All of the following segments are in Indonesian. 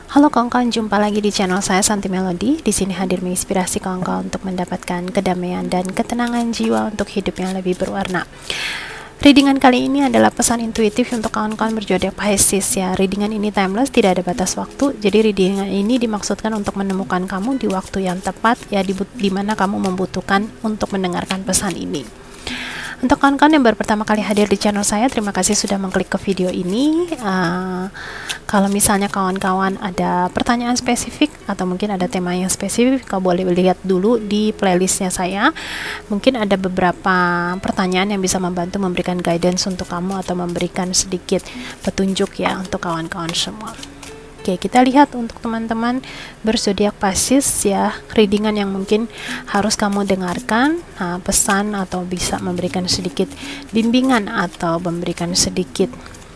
Halo kawan-kawan, jumpa lagi di channel saya Santi Melody. Di sini hadir menginspirasi kawan-kawan untuk mendapatkan kedamaian dan ketenangan jiwa untuk hidup yang lebih berwarna. Readingan kali ini adalah pesan intuitif untuk kawan-kawan berzodiak Pisces ya. Readingan ini timeless, tidak ada batas waktu. Jadi readingan ini dimaksudkan untuk menemukan kamu di waktu yang tepat ya, di mana kamu membutuhkan untuk mendengarkan pesan ini. Untuk kawan-kawan yang baru pertama kali hadir di channel saya, terima kasih sudah mengklik ke video ini. Kalau misalnya kawan-kawan ada pertanyaan spesifik atau mungkin ada tema yang spesifik, kau boleh lihat dulu di playlistnya saya. Mungkin ada beberapa pertanyaan yang bisa membantu memberikan guidance untuk kamu atau memberikan sedikit petunjuk ya untuk kawan-kawan semua. Oke, kita lihat untuk teman-teman berzodiak Pisces ya, readingan yang mungkin harus kamu dengarkan, pesan atau bisa memberikan sedikit bimbingan atau memberikan sedikit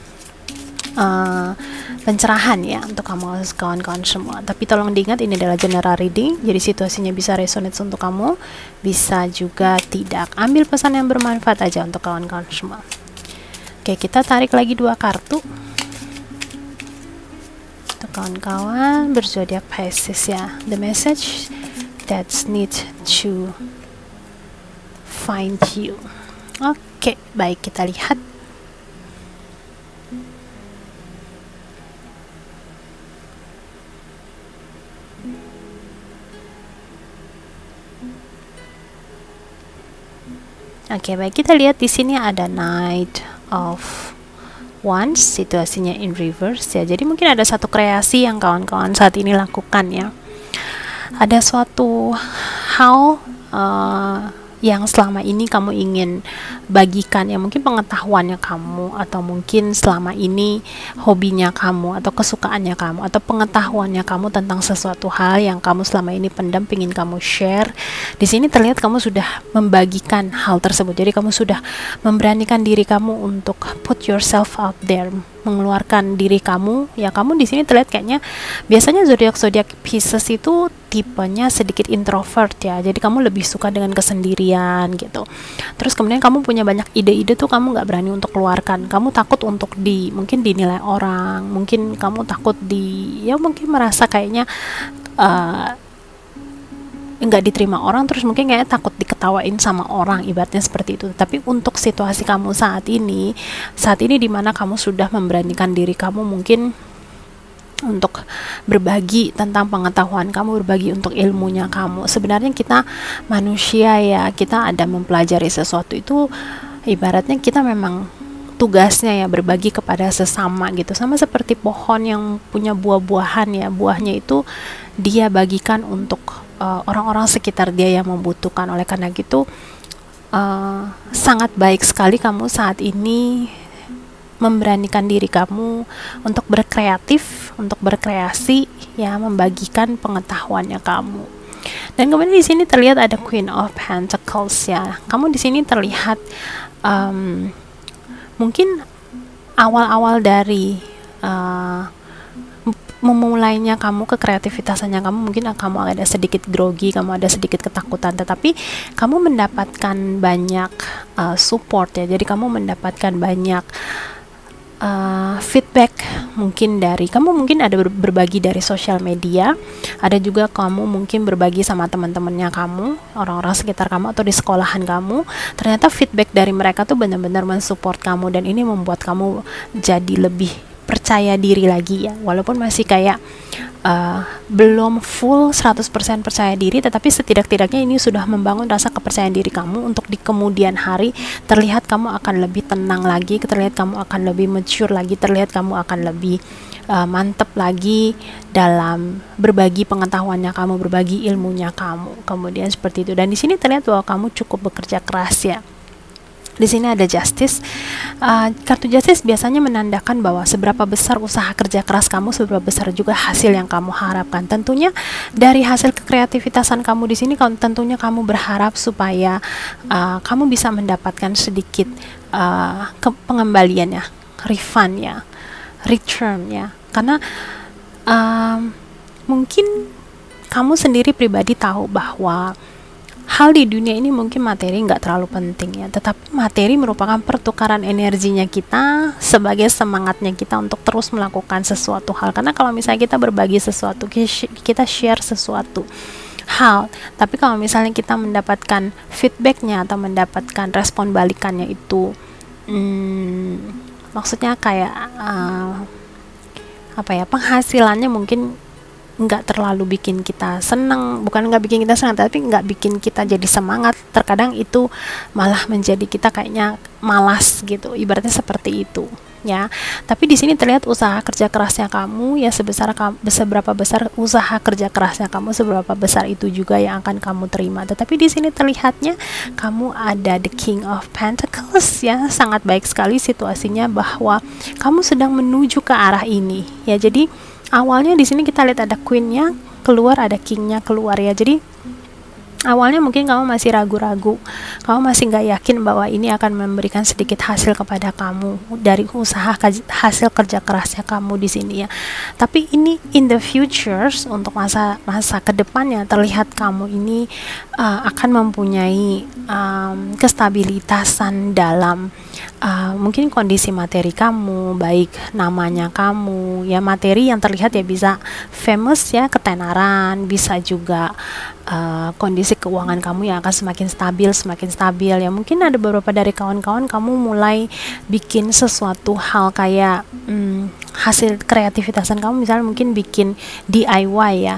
pencerahan ya untuk kamu kawan-kawan semua. Tapi tolong diingat, ini adalah general reading, jadi situasinya bisa resonate untuk kamu, bisa juga tidak. Ambil pesan yang bermanfaat aja untuk kawan-kawan semua. Oke, kita tarik lagi 2 kartu untuk kawan-kawan berzodiak Pisces ya. The message that's need to find you. Oke, baik, kita lihat. Oke, baik, kita lihat di sini ada Knight of Wands, situasinya in reverse ya. Jadi mungkin ada satu kreasi yang kawan-kawan saat ini lakukan ya. Ada suatu hal yang selama ini kamu ingin bagikan ya, mungkin pengetahuannya kamu, atau mungkin selama ini hobinya kamu atau kesukaannya kamu atau pengetahuannya kamu tentang sesuatu hal yang kamu selama ini pendam, ingin kamu share. Di sini terlihat kamu sudah membagikan hal tersebut. Jadi kamu sudah memberanikan diri kamu untuk put yourself out there, mengeluarkan diri kamu ya. Kamu di sini terlihat kayaknya biasanya zodiak Pisces itu tipenya sedikit introvert ya, jadi kamu lebih suka dengan kesendirian gitu. Terus kemudian kamu punya banyak ide-ide tuh, kamu nggak berani untuk keluarkan, kamu takut untuk mungkin dinilai orang, mungkin kamu takut mungkin merasa kayaknya nggak diterima orang, terus mungkin kayak takut diketawain sama orang, ibaratnya seperti itu. Tapi untuk situasi kamu saat ini dimana kamu sudah memberanikan diri kamu mungkin untuk berbagi tentang pengetahuan kamu, berbagi untuk ilmunya kamu. Sebenarnya kita manusia ya, kita ada mempelajari sesuatu itu, ibaratnya kita memang tugasnya ya berbagi kepada sesama gitu. Sama seperti pohon yang punya buah-buahan ya, buahnya itu dia bagikan untuk orang-orang sekitar dia yang membutuhkan. Oleh karena gitu sangat baik sekali kamu saat ini memberanikan diri kamu untuk berkreatif, untuk berkreasi ya, membagikan pengetahuannya kamu. Dan kemudian di sini terlihat ada Queen of Pentacles ya. Kamu di sini terlihat mungkin awal-awal dari memulainya kamu, kekreativitasannya kamu, mungkin kamu ada sedikit grogi, kamu ada sedikit ketakutan, tetapi kamu mendapatkan banyak support ya. Jadi kamu mendapatkan banyak feedback mungkin dari kamu, mungkin ada berbagi dari sosial media, ada juga kamu mungkin berbagi sama teman-temannya kamu, orang-orang sekitar kamu atau di sekolahan kamu. Ternyata feedback dari mereka tuh benar-benar mensupport kamu, dan ini membuat kamu jadi lebih percaya diri lagi ya, walaupun masih kayak belum full 100% percaya diri, tetapi setidak-tidaknya ini sudah membangun rasa kepercayaan diri kamu untuk di kemudian hari. Terlihat kamu akan lebih tenang lagi, terlihat kamu akan lebih mature lagi, terlihat kamu akan lebih mantep lagi dalam berbagi pengetahuannya kamu, berbagi ilmunya kamu. Kemudian seperti itu. Dan di sini terlihat bahwa kamu cukup bekerja keras ya. Di sini ada Justice. Kartu Justice biasanya menandakan bahwa seberapa besar usaha kerja keras kamu, seberapa besar juga hasil yang kamu harapkan. Tentunya dari hasil kekreativitasan kamu di sini, tentunya kamu berharap supaya kamu bisa mendapatkan sedikit pengembalian ya, refund ya, return ya. Karena mungkin kamu sendiri pribadi tahu bahwa hal di dunia ini mungkin materi nggak terlalu penting ya, tetapi materi merupakan pertukaran energinya kita sebagai semangatnya kita untuk terus melakukan sesuatu hal. Karena kalau misalnya kita berbagi sesuatu, kita share sesuatu hal, tapi kalau misalnya kita mendapatkan feedbacknya atau mendapatkan respon balikannya itu maksudnya kayak apa ya, penghasilannya mungkin nggak terlalu bikin kita senang, bukan nggak bikin kita senang, tapi nggak bikin kita jadi semangat. Terkadang itu malah menjadi kita kayaknya malas gitu, ibaratnya seperti itu ya. Tapi di sini terlihat usaha kerja kerasnya kamu ya, seberapa besar usaha kerja kerasnya kamu, seberapa besar itu juga yang akan kamu terima. Tetapi di sini terlihatnya kamu ada the King of Pentacles ya, sangat baik sekali situasinya bahwa kamu sedang menuju ke arah ini ya. Jadi awalnya di sini kita lihat ada queen-nya keluar, ada king-nya keluar ya. Jadi awalnya mungkin kamu masih ragu-ragu, kamu masih nggak yakin bahwa ini akan memberikan sedikit hasil kepada kamu dari usaha hasil kerja kerasnya kamu di sini ya. Tapi ini in the futures, untuk masa kedepannya terlihat kamu ini akan mempunyai kestabilitasan dalam mungkin kondisi materi kamu, baik namanya kamu ya. Materi yang terlihat ya bisa famous ya, ketenaran, bisa juga kondisi keuangan kamu yang akan semakin stabil ya. Mungkin ada beberapa dari kawan-kawan kamu mulai bikin sesuatu hal kayak hasil kreativitasan kamu, misalnya mungkin bikin DIY ya,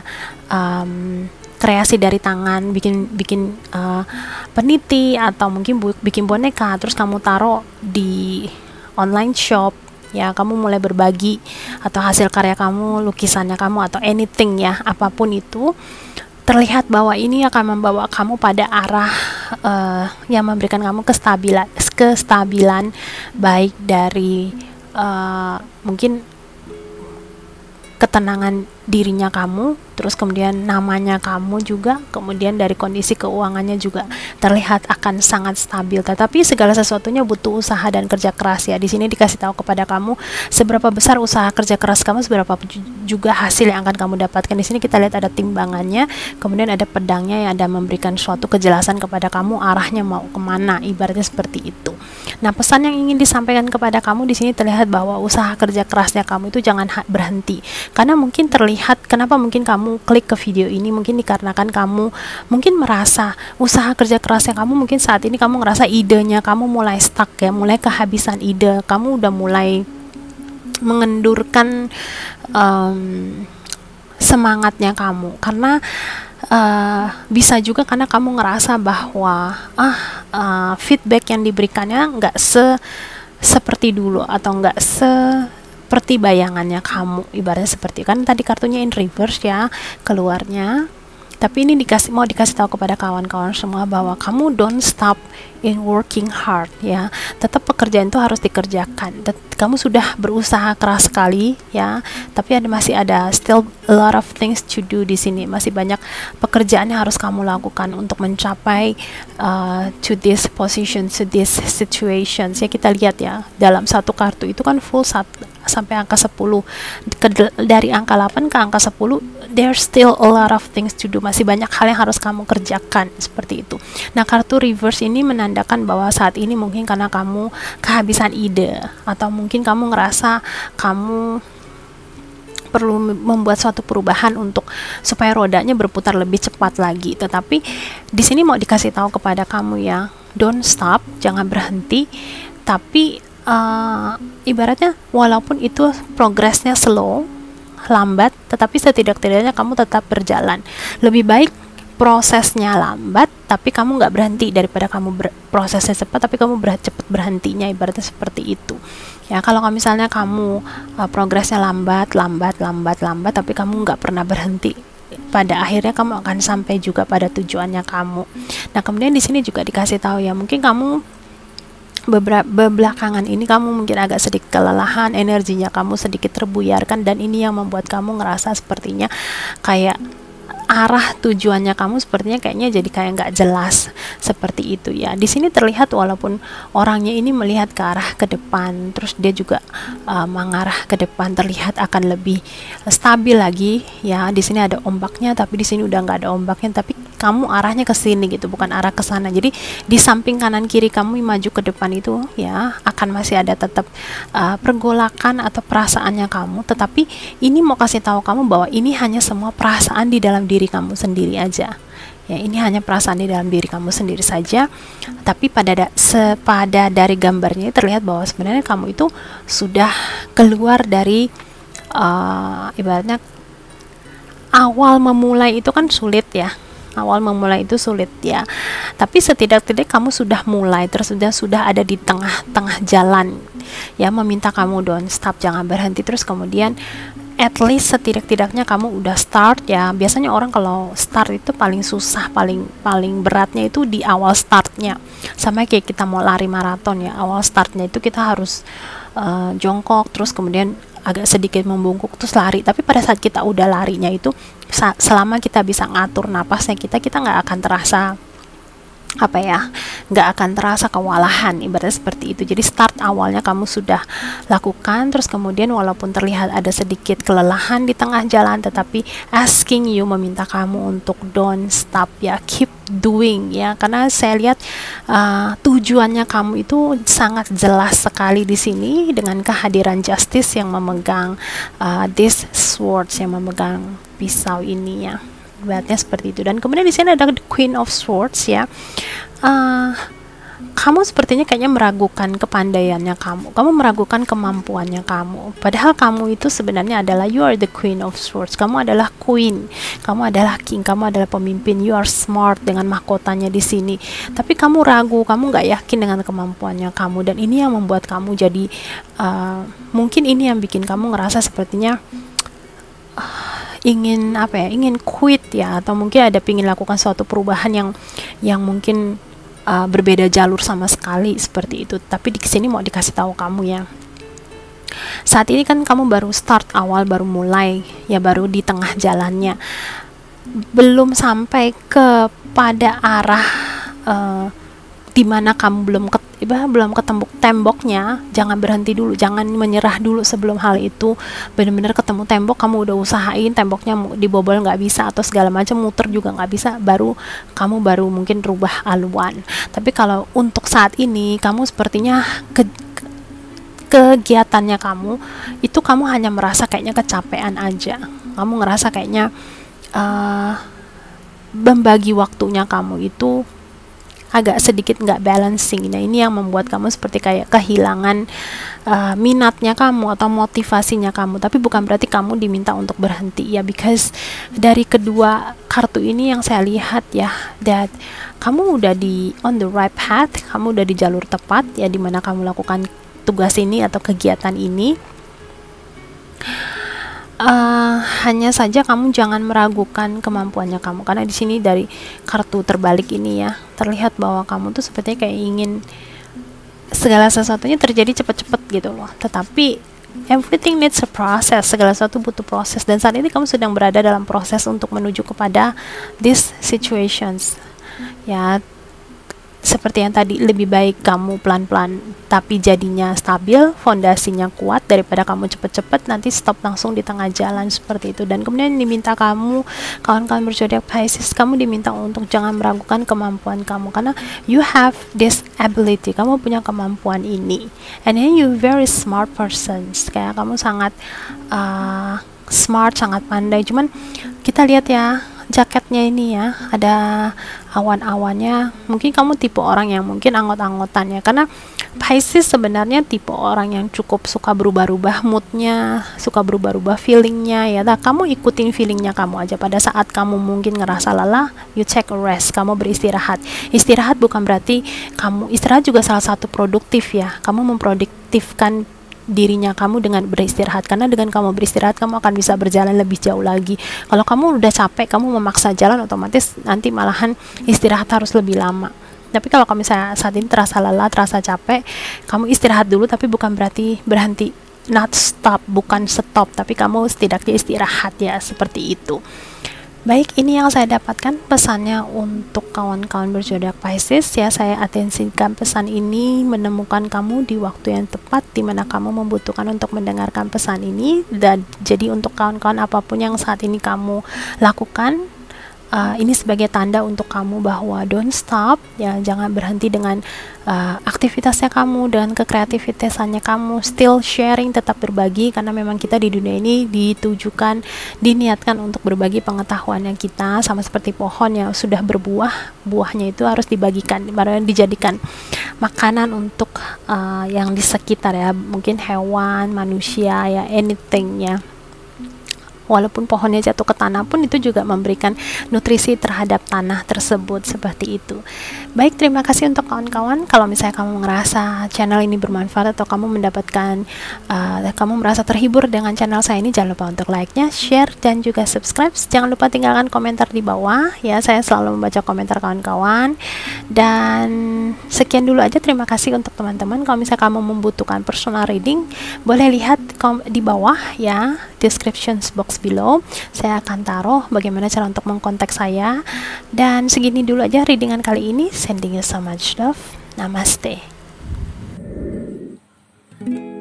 kreasi dari tangan, bikin peniti atau mungkin bikin boneka, terus kamu taruh di online shop ya. Kamu mulai berbagi atau hasil karya kamu, lukisannya kamu atau anything ya, apapun itu, terlihat bahwa ini akan membawa kamu pada arah yang memberikan kamu kestabilan baik dari mungkin ketenangan dirinya kamu, terus kemudian namanya kamu juga, kemudian dari kondisi keuangannya juga terlihat akan sangat stabil. Tetapi segala sesuatunya butuh usaha dan kerja keras ya. Di sini dikasih tahu kepada kamu seberapa besar usaha kerja keras kamu, seberapa juga hasil yang akan kamu dapatkan. Di sini kita lihat ada timbangannya, kemudian ada pedangnya yang ada memberikan suatu kejelasan kepada kamu arahnya mau kemana, ibaratnya seperti itu. Nah, pesan yang ingin disampaikan kepada kamu di sini terlihat bahwa usaha kerja kerasnya kamu itu jangan berhenti. Karena mungkin terlihat, kenapa mungkin kamu klik ke video ini, mungkin dikarenakan kamu mungkin merasa usaha kerja kerasnya kamu, mungkin saat ini kamu ngerasa idenya kamu mulai stuck ya, mulai kehabisan ide, kamu udah mulai mengendurkan semangatnya kamu. Karena bisa juga karena kamu ngerasa bahwa feedback yang diberikannya nggak seperti dulu atau nggak seperti bayangannya kamu, ibaratnya seperti kan tadi kartunya in reverse ya keluarnya. Tapi ini mau dikasih tahu kepada kawan-kawan semua bahwa kamu don't stop in working hard ya. Tetap pekerjaan itu harus dikerjakan. Kamu sudah berusaha keras sekali ya, tapi masih ada still a lot of things to do di sini. Masih banyak pekerjaan yang harus kamu lakukan untuk mencapai to this position, to this situations ya. Kita lihat ya, dalam satu kartu itu kan full sampai angka 10. Dari angka 8 ke angka 10 there's still a lot of things to do. Masih banyak hal yang harus kamu kerjakan, seperti itu. Nah, kartu reverse ini menandakan bahwa saat ini mungkin karena kamu kehabisan ide, atau mungkin kamu ngerasa kamu perlu membuat suatu perubahan supaya rodanya berputar lebih cepat lagi. Tetapi di sini mau dikasih tahu kepada kamu ya, don't stop, jangan berhenti. Tapi ibaratnya walaupun itu progresnya slow, lambat, tetapi setidak-tidaknya kamu tetap berjalan. Lebih baik prosesnya lambat tapi kamu nggak berhenti, daripada kamu prosesnya cepat tapi kamu cepat berhentinya, ibaratnya seperti itu ya. Kalau misalnya kamu progresnya lambat tapi kamu nggak pernah berhenti, pada akhirnya kamu akan sampai juga pada tujuannya kamu. Nah, kemudian di sini juga dikasih tahu ya, mungkin kamu belakangan ini kamu mungkin agak sedikit kelelahan, energinya kamu sedikit terbuyarkan, dan ini yang membuat kamu ngerasa sepertinya kayak arah tujuannya kamu sepertinya kayaknya jadi kayak nggak jelas, seperti itu ya. Di sini terlihat walaupun orangnya ini melihat ke arah ke depan, terus dia juga mengarah ke depan, terlihat akan lebih stabil lagi ya. Di sini ada ombaknya, tapi di sini udah nggak ada ombaknya, tapi kamu arahnya ke sini gitu, bukan arah ke sana. Jadi di samping kanan kiri kamu maju ke depan itu ya akan masih ada tetap pergolakan atau perasaannya kamu, tetapi ini mau kasih tahu kamu bahwa ini hanya semua perasaan di dalam diri kamu sendiri aja. Ya, ini hanya perasaan di dalam diri kamu sendiri saja. Tapi pada dari gambarnya terlihat bahwa sebenarnya kamu itu sudah keluar dari ibaratnya awal memulai itu kan sulit ya. Awal memulai itu sulit ya. Tapi setidak-tidak kamu sudah mulai, terus sudah ada di tengah-tengah jalan. Ya, meminta kamu don't stop, jangan berhenti, terus kemudian at least setidak-tidaknya kamu udah start ya. Biasanya orang kalau start itu paling susah, paling beratnya itu di awal startnya. Sama kayak kita mau lari maraton ya, awal startnya itu kita harus jongkok, terus kemudian agak sedikit membungkuk terus lari. Tapi pada saat kita udah larinya itu, selama kita bisa ngatur napasnya kita nggak akan terasa nggak akan terasa kewalahan, ibaratnya seperti itu. Jadi start awalnya kamu sudah lakukan, terus kemudian walaupun terlihat ada sedikit kelelahan di tengah jalan, tetapi asking you, meminta kamu untuk don't stop ya, keep doing ya, karena saya lihat tujuannya kamu itu sangat jelas sekali di sini dengan kehadiran Justice yang memegang this swords, yang memegang pisau ini ya. Ibaratnya seperti itu. Dan kemudian di sini ada the Queen of Swords ya. Kamu sepertinya kayaknya meragukan kepandaiannya kamu meragukan kemampuannya kamu. Padahal kamu itu sebenarnya adalah you are the Queen of Swords. Kamu adalah queen, kamu adalah king, kamu adalah pemimpin. You are smart dengan mahkotanya di sini. Tapi kamu ragu, kamu nggak yakin dengan kemampuannya kamu. Dan ini yang membuat kamu jadi mungkin ini yang bikin kamu ngerasa sepertinya ingin quit ya, atau mungkin ada pingin lakukan suatu perubahan yang mungkin berbeda jalur sama sekali seperti itu. Tapi di sini mau dikasih tahu kamu ya, saat ini kan kamu baru start awal, baru mulai ya, baru di tengah jalannya, belum sampai kepada arah di mana kamu belum ketemu temboknya. Jangan berhenti dulu, jangan menyerah dulu sebelum hal itu benar-benar ketemu tembok. Kamu udah usahain temboknya dibobol nggak bisa atau segala macam, muter juga nggak bisa, kamu baru mungkin rubah haluan. Tapi kalau untuk saat ini kamu sepertinya kegiatannya kamu itu kamu hanya merasa kayaknya kecapean aja. Kamu ngerasa kayaknya membagi waktunya kamu itu agak sedikit nggak balancing. Nah, ini yang membuat kamu seperti kayak kehilangan minatnya kamu atau motivasinya kamu. Tapi bukan berarti kamu diminta untuk berhenti ya, because dari kedua kartu ini yang saya lihat ya, that kamu udah on the right path, kamu udah di jalur tepat ya, dimana kamu lakukan tugas ini atau kegiatan ini. Hanya saja kamu jangan meragukan kemampuannya kamu, karena di sini dari kartu terbalik ini ya, terlihat bahwa kamu tuh sepertinya kayak ingin segala sesuatunya terjadi cepat-cepat gitu loh. Tetapi everything needs a process, segala sesuatu butuh proses, dan saat ini kamu sedang berada dalam proses untuk menuju kepada these situations ya. Seperti yang tadi, lebih baik kamu pelan-pelan tapi jadinya stabil, fondasinya kuat, daripada kamu cepet-cepet nanti stop langsung di tengah jalan seperti itu. Dan kemudian diminta kamu, kawan-kawan berzodiak Pisces, kamu diminta untuk jangan meragukan kemampuan kamu, karena you have this ability, kamu punya kemampuan ini, and then you very smart person, kayak kamu sangat smart, sangat pandai. Cuman kita lihat ya, jaketnya ini ya, ada awan-awannya. Mungkin kamu tipe orang yang mungkin anggot-anggotannya, karena Pisces sebenarnya tipe orang yang cukup suka berubah-ubah moodnya, suka berubah-ubah feelingnya ya. Nah, kamu ikutin feelingnya kamu aja. Pada saat kamu mungkin ngerasa lelah, you take a rest, kamu beristirahat. Istirahat bukan berarti kamu istirahat, juga salah satu produktif ya, kamu memproduktifkan dirinya kamu dengan beristirahat, karena dengan kamu beristirahat kamu akan bisa berjalan lebih jauh lagi. Kalau kamu udah capek, kamu memaksa jalan, otomatis nanti malahan istirahat harus lebih lama. Tapi kalau kamu misalnya saat ini terasa lelah, terasa capek, kamu istirahat dulu, tapi bukan berarti berhenti, not stop, bukan stop, tapi kamu setidaknya istirahat ya, seperti itu. Baik, ini yang saya dapatkan pesannya untuk kawan-kawan berzodiak Pisces ya. Saya atensikan pesan ini menemukan kamu di waktu yang tepat, di mana kamu membutuhkan untuk mendengarkan pesan ini. Dan jadi untuk kawan-kawan apapun yang saat ini kamu lakukan, ini sebagai tanda untuk kamu bahwa don't stop, ya, jangan berhenti dengan aktivitasnya kamu, dengan kekreativitasannya kamu, still sharing, tetap berbagi, karena memang kita di dunia ini diniatkan untuk berbagi pengetahuannya kita, sama seperti pohon yang sudah berbuah, buahnya itu harus dibagikan, dijadikan makanan untuk yang di sekitar, ya, mungkin hewan, manusia, ya, anything, ya. Walaupun pohonnya jatuh ke tanah pun itu juga memberikan nutrisi terhadap tanah tersebut, seperti itu. Baik, terima kasih untuk kawan-kawan. Kalau misalnya kamu ngerasa channel ini bermanfaat atau kamu mendapatkan kamu merasa terhibur dengan channel saya ini, jangan lupa untuk like-nya, share, dan juga subscribe. Jangan lupa tinggalkan komentar di bawah, ya, saya selalu membaca komentar kawan-kawan. Dan sekian dulu aja, terima kasih untuk teman-teman. Kalau misalnya kamu membutuhkan personal reading, boleh lihat di bawah, ya, description box below. Saya akan taruh bagaimana cara untuk mengkontak saya. Dan segini dulu aja readingan kali ini. Sending you so much love. Namaste.